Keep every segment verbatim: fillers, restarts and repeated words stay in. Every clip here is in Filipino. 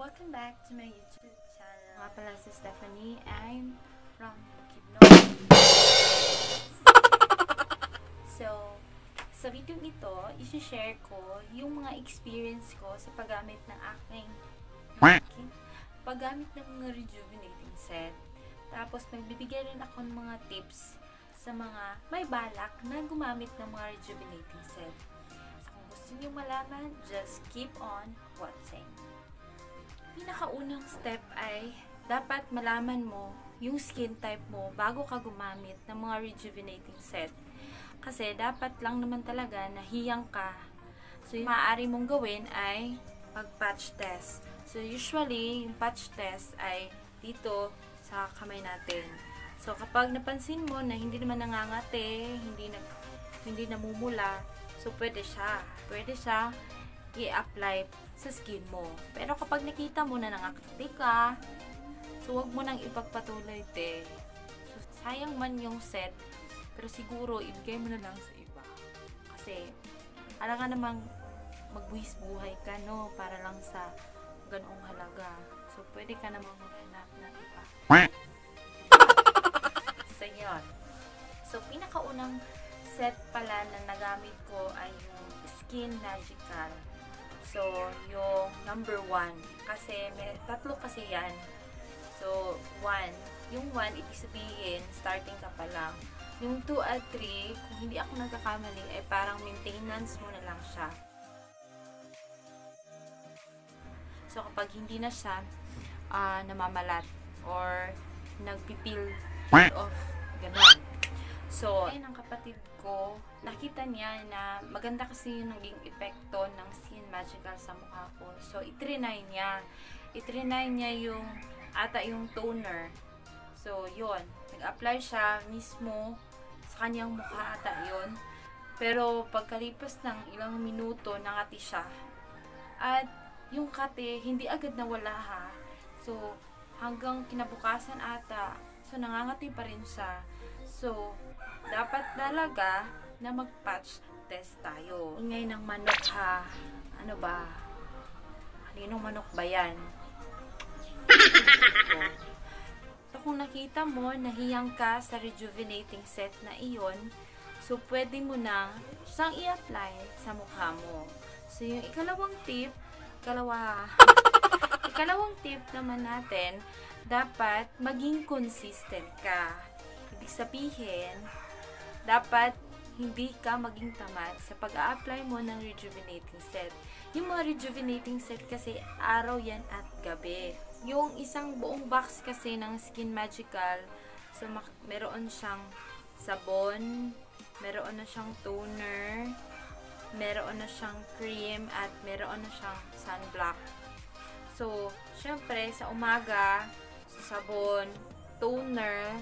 Welcome back to my YouTube channel. Nga pala si Stephanie. I'm from Bukidnon. So, sa video ito, isi-share ko yung mga experience ko sa paggamit ng aking paggamit ng mga rejuvenating set. Tapos, nagbibigay rin ako ng mga tips sa mga may balak na gumamit ng mga rejuvenating set. Kung gusto niyo malaman, just keep on watching. Pinakaunang step ay dapat malaman mo yung skin type mo bago ka gumamit ng mga rejuvenating set. Kasi dapat lang naman talaga nahiyang ka. So, yung maaari mong gawin ay pag-patch test. So, usually, yung patch test ay dito sa kamay natin. So, kapag napansin mo na hindi naman nangangate, hindi, nag, hindi namumula, so, pwede siya. Pwede siya i-apply sa skin mo. Pero kapag nakita mo na nangakati ka, so wag mo nang ipagpatuloy, te. So, sayang man yung set, pero siguro ibigay mo na lang sa iba. Kasi, alam nga namang magbuhis buhay ka, no? Para lang sa ganoong halaga. So, pwede ka namang maghanap ng iba. So, yun. So, pinakaunang set pala na nagamit ko ay yung Skin Magical. So, yung number one. Kasi, may tatlo kasi yan. So, one. Yung one, ibig sabihin, starting ka pa lang. Yung two at three, kung hindi ako nagkakamali, ay parang maintenance mo na lang siya. So, kapag hindi na siya uh, namamalat or nagpipil off, gano'n. So, ayun ang kapatid ko, nakita niya na maganda kasi yung naging epekto ng Skin Magical sa mukha ko. So, itrinay niya. Itrinay niya yung, ata yung toner. So, yun. Nag-apply siya mismo sa kanyang mukha ata yun. Pero, pagkalipas ng ilang minuto, nangati siya. At, yung kate, hindi agad nawala ha. So, hanggang kinabukasan ata, so, nangangati pa rin siya. So, dapat talaga na mag-patch test tayo. Ingay ng manok ha. Ano ba? Halinong manok ba yan? So, kung nakita mo, nahiyang ka sa rejuvenating set na iyon, so, pwede mo na siyang i-apply sa mukha mo. So, yung ikalawang tip, ikalawa, ikalawang tip naman natin, dapat maging consistent ka. Ibig sabihin, dapat hindi ka maging tamad sa pag-a-apply mo ng rejuvenating set. Yung mga rejuvenating set kasi araw yan at gabi. Yung isang buong box kasi ng Skin Magical, so meron siyang sabon, meron na siyang toner, meron na siyang cream, at meron na siyang sunblock. So, syempre, sa umaga, sa sabon, toner,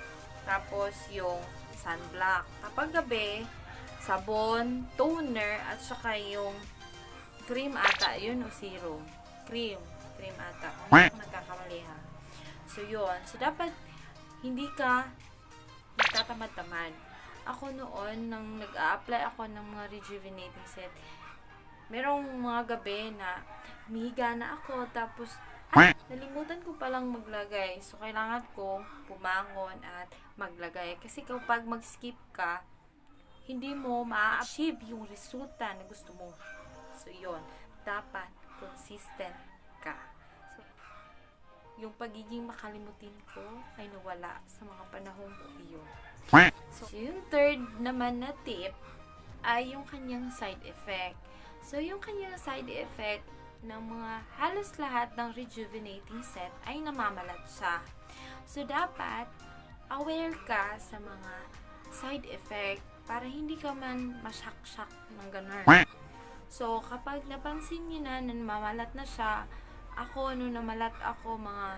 tapos yung sunblock. Kapag gabi, sabon, toner, at saka yung cream ata. Yun o serum. Cream. Cream ata. Kung nagkakamali ha. So, yun. So, dapat hindi ka nagtatamad-tamad. Ako noon, nang nag-a-apply ako ng mga rejuvenating set, merong mga gabi na humihiga na ako, tapos nalimutan ko palang maglagay. So, kailangan ko pumangon at maglagay. Kasi kapag mag-skip ka, hindi mo ma-achieve yung resulta na gusto mo. So, yun. Dapat consistent ka. So, yung pagiging makalimutin ko ay nawala sa mga panahong ko yun. So, yung third naman na tip ay yung kanyang side effect. So, yung kanyang side effect ng mga halos lahat ng rejuvenating set ay namamalat siya. So, dapat aware ka sa mga side effect para hindi ka man masyak-syak ng ganun. So, kapag napansin nyo na na namamalat na siya, ako, nung namalat ako mga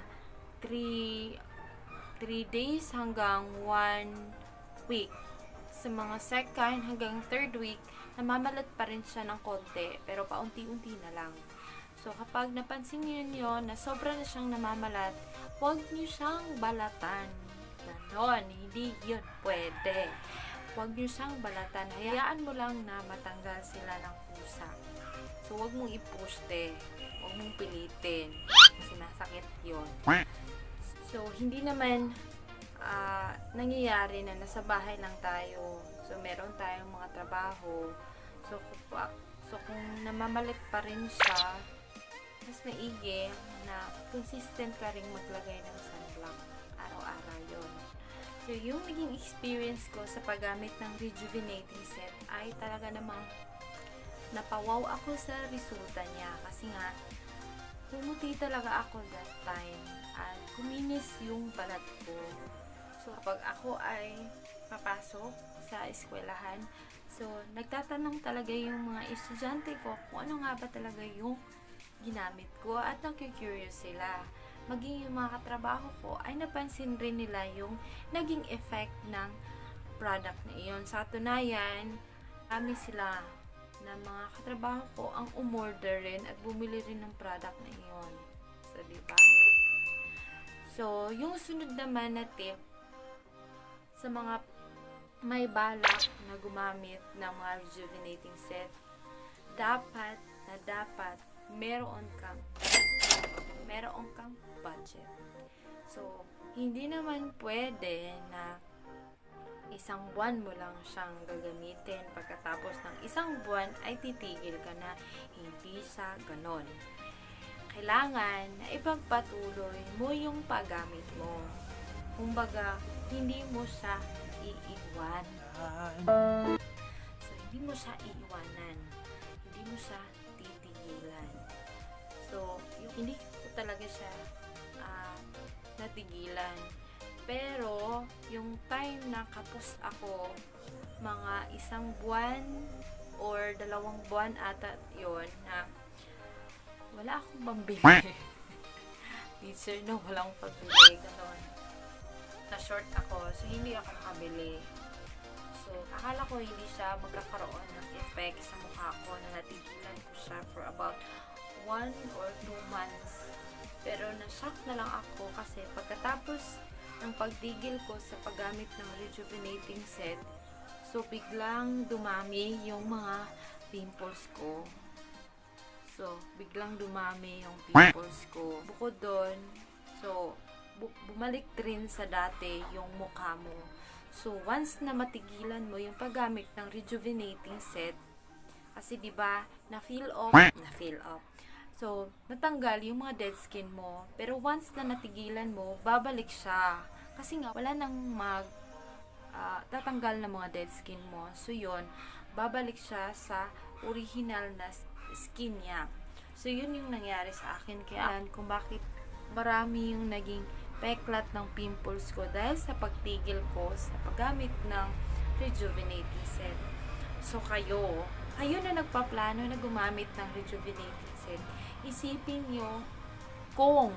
three days hanggang one week. Sa mga second hanggang third week, namamalat pa rin siya ng konti, pero paunti-unti na lang. So, kapag napansin niyo yun na sobra na siyang namamalat, huwag niyo siyang balatan. Ganon, hindi yun pwede. huwag nyo siyang balatan. Hayaan mo lang na matanggal sila ng pusa. So, huwag mong ipuste. Huwag mong pilitin. Kasi masakit yun. So, hindi naman uh, nangyayari na nasa bahay lang tayo. So, meron tayong mga trabaho. So, kung, so, kung namamalit pa rin siya, mas maigi na consistent ka rin maglagay ng sunblock. Araw-araw yun. So, yung naging experience ko sa paggamit ng rejuvenating set ay talaga namang napawaw ako sa resulta niya. Kasi nga, pumuti talaga ako that time. At kuminis yung balat ko. So, kapag ako ay papasok sa eskwelahan, so, nagtatanong talaga yung mga estudyante ko kung ano nga ba talaga yung ginamit ko at naku-curious sila. Maging yung mga katrabaho ko ay napansin rin nila yung naging effect ng product na iyon. Sa katunayan, kami sila na mga katrabaho ko ang umorder rin at bumili rin ng product na iyon. So, diba? So, yung sunod naman na tip sa mga may balak na gumamit ng mga rejuvenating set, dapat na dapat meron kang meron kang budget. So, hindi naman pwede na isang buwan mo lang siyang gagamitin. Pagkatapos ng isang buwan ay titigil ka na. Hindi sa ganon. Kailangan na ipagpatuloy mo yung paggamit mo. Kumbaga, hindi mo siya iiwan. So, hindi mo siya iiwanan. Hindi mo siya titigilan. So, yung, hindi ko talaga siya uh, natigilan. Pero, yung time na kapos ako, mga isang buwan or dalawang buwan ata yun, na wala akong pambili. Teacher na walang pambili. Ganon. Na-short ako. So, hindi ako nakabili. So, akala ko hindi siya magkakaroon ng effect sa mukha ko na natigilan ko siya for about one or two months. Pero, na-shock na lang ako kasi pagkatapos ng pagtigil ko sa paggamit ng rejuvenating set, so, biglang dumami yung mga pimples ko. So, biglang dumami yung pimples ko. Bukod doon, so, bu bumalik rin sa dati yung mukha mo. So, once na matigilan mo yung paggamit ng rejuvenating set, kasi diba, na-feel off, na-feel off. So, natanggal yung mga dead skin mo. Pero once na natigilan mo, babalik siya. Kasi nga, wala nang mag, uh, tatanggal na mga dead skin mo. So, yun, babalik siya sa original na skin niya. So, yun yung nangyari sa akin. Kaya, kung bakit marami yung naging peklat ng pimples ko dahil sa pagtigil ko sa paggamit ng rejuvenating set. So, kayo, kayo na nagpaplano na gumamit ng rejuvenating set, isipin nyo kung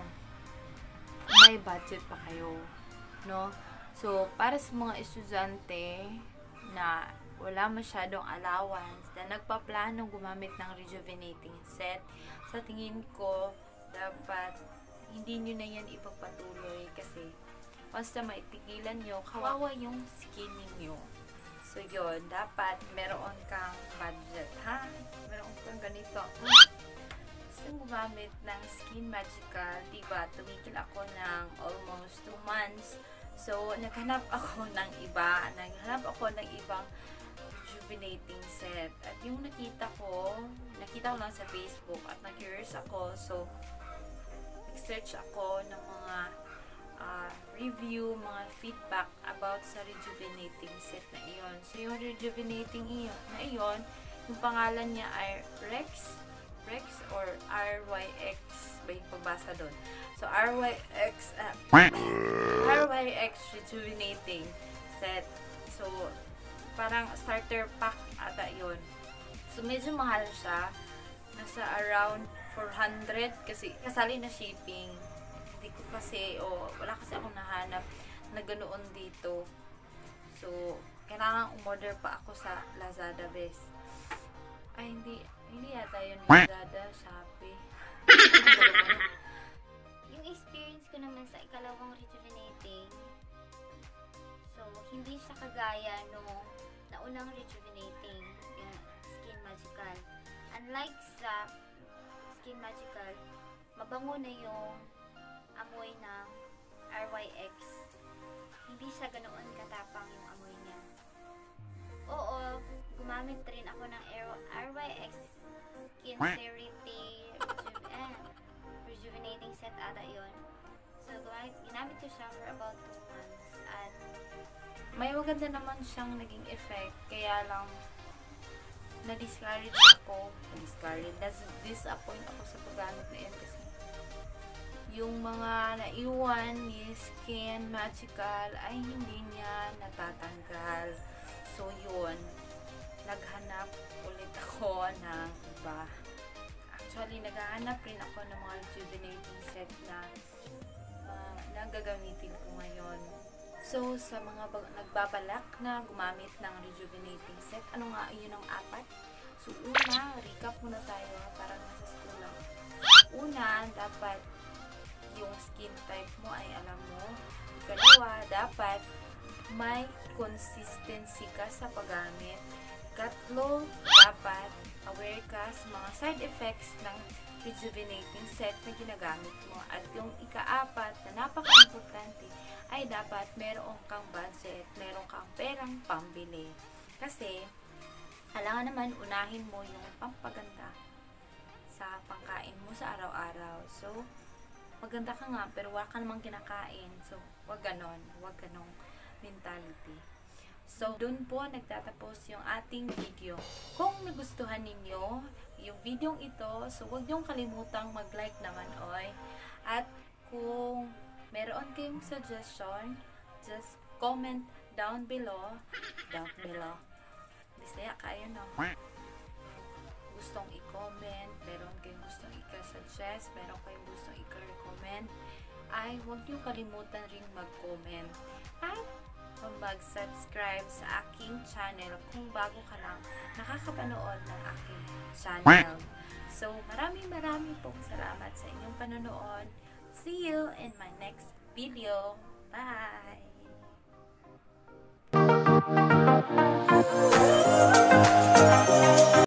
may budget pa kayo. No? So, para sa mga estudyante na wala masyadong allowance, na nagpaplanong gumamit ng rejuvenating set, sa tingin ko, dapat hindi nyo na yan ipagpatuloy kasi once na maitigilan nyo, kawawa yung skin ninyo. So, yun, dapat meron kang budget, ha? Meron kang ganito. Hmm. Gusto gumamit ng Skin Magical, diba? Tumigil ako ng almost two months. So, naghanap ako ng iba. Naghanap ako ng ibang rejuvenating set. At yung nakita ko, nakita ko lang sa Facebook at na-curious ako. So, nag-search ako ng mga uh, review, mga feedback about sa rejuvenating set na iyon. So, yung rejuvenating iyon, na iyon, yung pangalan niya ay Rex, Rex or R Y X ba yung pagbasa doon? So, R Y X, uh, R Y X rejuvenating set. So, parang starter pack ata yun. So, medyo mahal siya. Nasa around four hundred kasi kasali na shipping. Hindi ko kasi, o oh, wala kasi akong nahanap na ganoon dito. So, kailangan umorder pa ako sa Lazada best. Ay, hindi, hindi yata yun Lazada, Shopee. Yung experience ko naman sa ikalawang rejuvenating, so, hindi siya kagaya nung unang rejuvenating, yung Skin Magical. Unlike sa Skin Magical, mabango na yung amoy ng R Y X. Hindi siya ganoon katapang yung amoy niya. Oo, gumamit rin ako ng R Y X Skin Clarity Reju eh, Rejuvenating Set ata yun. So, gumamit, ginamit ko siya for about two months. At may maganda naman siyang naging effect, kaya lang na-discourage ako, na-discourage, na-disappoint ako sa paggamit na yun kasi yung mga naiwan ni Skin Magical ay hindi niya natatanggal. So, yun, naghanap ulit ako ng iba. Actually, naghahanap rin ako ng mga rejuvenating set na uh, na gagamitin ko ngayon. So, sa mga nagbabalak na gumamit ng rejuvenating set, ano nga yun ang apat? So, una, recap muna tayo, parang nasa school lang. Una, dapat yung skin type mo ay alam mo. Ikalawa, dapat may consistency ka sa paggamit. Ikatlo, dapat aware ka sa mga side effects ng rejuvenating set na ginagamit mo. At yung ikaapat na napaka-importante ay dapat meron kang budget, meron kang perang pambili. Kasi, kailangan naman unahin mo yung pampaganda sa pangkain mo sa araw-araw. So, maganda ka nga, pero wala ka namang kinakain. So, wag ganon. Wag ganong mentality. So, dun po nagtatapos yung ating video. Kung nagustuhan ninyo yung video ito, so wag niyong kalimutang mag-like naman, oy. At kung meron kayong suggestion, just comment down below. Down below. Bisaya kayo, no? Gustong i-comment, meron kayong gustong i-suggest, meron kayong gustong i-recommend, ay huwag niyo kalimutan ring mag-comment. At mag-subscribe sa aking channel kung bago ka lang nakakapanood ng aking channel. So, maraming maraming pong salamat sa inyong panonood. See you in my next video. Bye!